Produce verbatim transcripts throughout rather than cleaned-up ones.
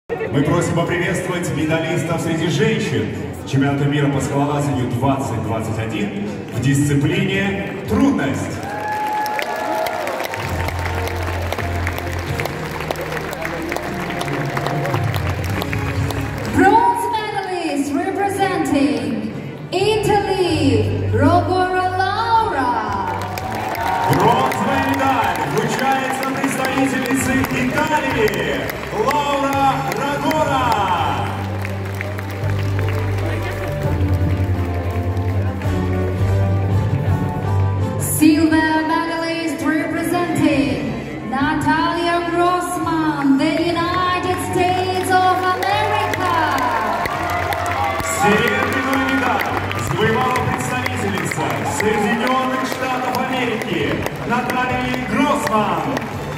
Мы просим поприветствовать медалистов среди женщин чемпионата мира по скалолазанию двадцать двадцать один в дисциплине «Трудность». Bronze medalist representing Italy, Laura. Бронзовая медаль вручается представительнице Италии Лаура Рагора. Silver medalist representing Natalia Grossman, the United States of America. Серебряную медаль завоевала представительница Соединенных Штатов Америки Наталья Гроссман.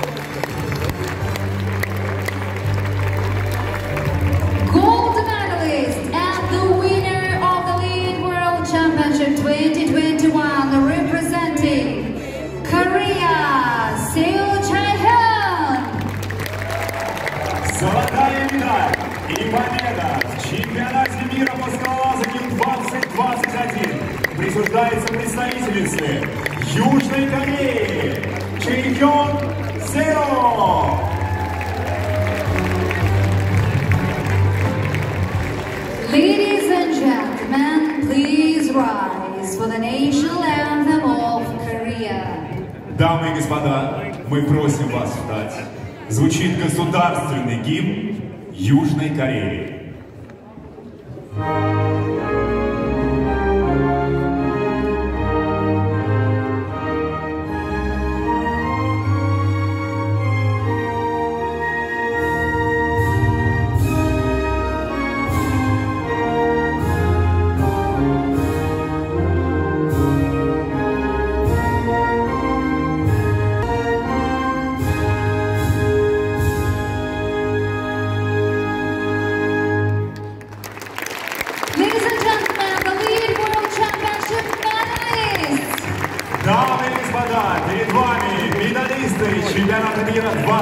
Gold medalist and the winner of the Lead World Championship twenty twenty-one, representing Korea, Seo Chae-hyun. Золотая медаль и победа в чемпионате мира по скалолазанию двадцать двадцать один присуждается представительнице Южной Кореи Чэй-Хён Сео. Ladies and gentlemen, please rise for the national anthem of Korea. Дамы и господа, мы просим вас встать. Звучит государственный гимн Южной Кореи. Дамы и господа, перед вами медалисты чемпионата мира два.